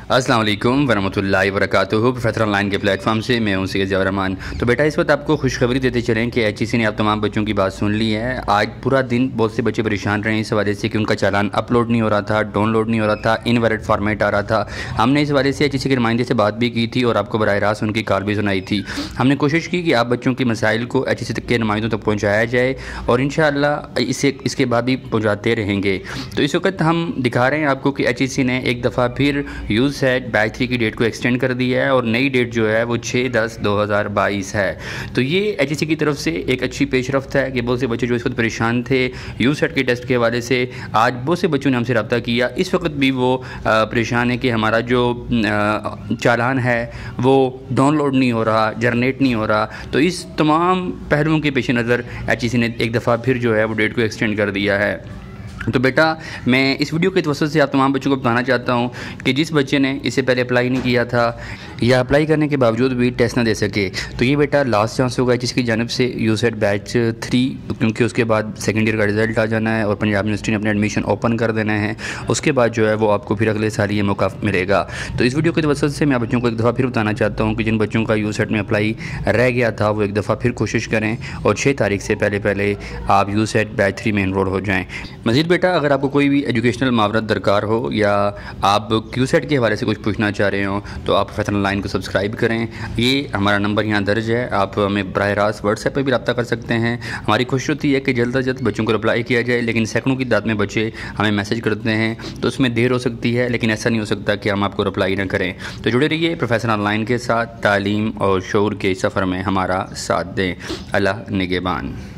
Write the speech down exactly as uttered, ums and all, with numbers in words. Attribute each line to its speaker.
Speaker 1: अस्सलाम वालेकुम वरहमतुल्लाहि वबरकातुहू। प्रोफेसर ऑनलाइन के प्लेटफॉर्म से मैं हूं सैयद ज़ियाउर रहमान। तो बेटा इस वक्त आपको खुशखबरी देते चलें कि एच ई सी ने आप तमाम बच्चों की बात सुन ली है। आज पूरा दिन बहुत से बच्चे परेशान रहे इस हवाले से कि उनका चालान अपलोड नहीं हो रहा था, डाउनलोड नहीं हो रहा था, इनवैलिड फॉर्मेट आ रहा था। हमने इस हवाले से एच ई सी के नुमाइंदे से बात भी की थी और आपको बराह रास्त उनकी कॉल भी सुनाई थी। हमने कोशिश की कि आप बच्चों के मसाइल को एच ई सी के नुमाइंदों तक पहुँचाया जाए और इंशाअल्लाह इसे इसके बाद भी पहुँचाते रहेंगे। तो इस वक्त हम दिखा रहे हैं आपको कि एच ई सी ने एक दफ़ा फिर यूज़ सेट बैच थ्री की डेट को एक्सटेंड कर दिया है और नई डेट जो है वो छः दस दो हज़ार बाईस है। तो ये एच ई सी की तरफ से एक अच्छी पेशरफ्त है कि बहुत से बच्चे जो इस वक्त परेशान थे यू सेट के टेस्ट के हवाले से, आज बहुत से बच्चों ने हमसे रब्ता किया। इस वक्त भी वो परेशान है कि हमारा जो चालान है वो डाउनलोड नहीं हो रहा, जनरेट नहीं हो रहा। तो इस तमाम पहलुओं के पेश नज़र एच ई सी ने एक दफ़ा फिर जो है वो डेट को एक्सटेंड कर दिया है। तो बेटा मैं इस वीडियो के तवज्जुह से आप तमाम बच्चों को बताना चाहता हूँ कि जिस बच्चे ने इससे पहले अप्लाई नहीं किया था या अप्लाई करने के बावजूद भी टेस्ट ना दे सके, तो ये बेटा लास्ट चांस होगा जिसकी जानिब से यू सेट बैच थ्री, क्योंकि उसके बाद सेकेंड ईयर का रिज़ल्ट आ जाना है और पंजाब यूनिवर्सिटी ने अपने एडमिशन ओपन कर देना है। उसके बाद जो है वो आपको फिर अगले साल ये मौका मिलेगा। तो इस वीडियो के तवज्जुह से मैं बच्चों को एक दफ़ा फिर बताना चाहता हूँ कि जिन बच्चों का यू सेट में अप्लाई रह गया था वो एक दफ़ा फिर कोशिश करें और छः तारीख से पहले पहले आप यू सेट बैच थ्री में इनरोल हो जाएँ। मज़ीद बेटा अगर आपको कोई भी एजुकेशनल मावरत दरकार हो या आप क्यू सेट के हवाले से कुछ पूछना चाह रहे हो तो आप प्रोफेसर ऑनलाइन को सब्सक्राइब करें। ये हमारा नंबर यहाँ दर्ज है, आप हमें बराह रास्त व्हाट्सएप पर भी रब्ता कर सकते हैं। हमारी कोशिश होती है कि जल्द अज जल्द बच्चों को रिप्लाई किया जाए, लेकिन सैकड़ों की तादाद में बच्चे हमें मैसेज करते हैं तो उसमें देर हो सकती है, लेकिन ऐसा नहीं हो सकता कि हम आपको रिप्लाई ना करें। तो जुड़े रहिए प्रोफेसर ऑनलाइन के साथ, तालीम और शऊर के सफ़र में हमारा साथ दें। अल्लाह निगहबान।